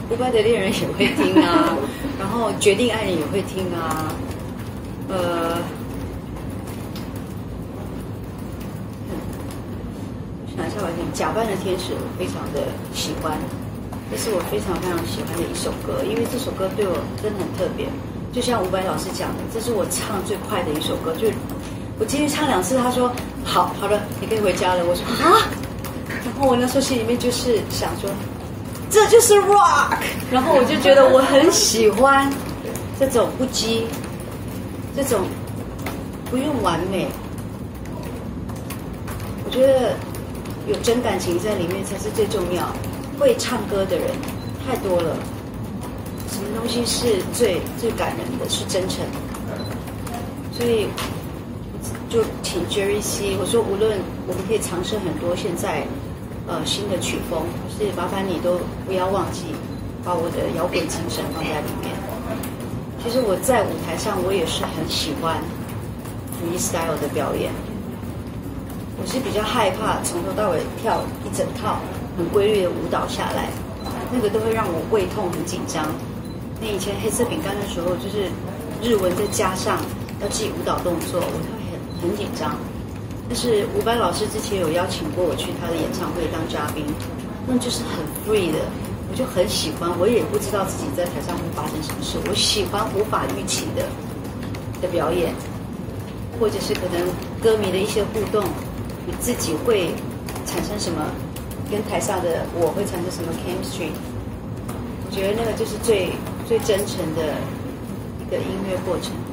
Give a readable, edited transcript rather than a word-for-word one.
伍佰的恋人也会听啊，然后决定爱人也会听啊，想一下，假扮的天使我非常的喜欢，这是我非常非常喜欢的一首歌，因为这首歌对我真的很特别。就像伍佰老师讲的，这是我唱最快的一首歌，就我今天唱2次，他说好了，你可以回家了。我说啊，然后我那时候心里面就是想说，这就是 rock， 然后我就觉得我很喜欢这种不羁，这种不用完美，我觉得有真感情在里面才是最重要。会唱歌的人太多了，什么东西是最感人的？是真诚。所以就请 Jerry C， 我说无论我们可以尝试很多现在新的曲风，可是麻烦你都不要忘记把我的摇滚精神放在里面。其实我在舞台上我也是很喜欢 freestyle 的表演，我是比较害怕从头到尾跳一整套很规律的舞蹈下来，那个都会让我胃痛很紧张。那以前黑色饼干的时候，就是日文再加上要记舞蹈动作，我会很紧张。但是伍佰老师之前有邀请过我去他的演唱会当嘉宾，那就是很 free 的，我就很喜欢。我也不知道自己在台上会发生什么事，我喜欢无法预期的表演，或者是可能歌迷的一些互动，你自己会产生什么，跟台下的我会产生什么 chemistry。我觉得那个就是最真诚的一个音乐过程。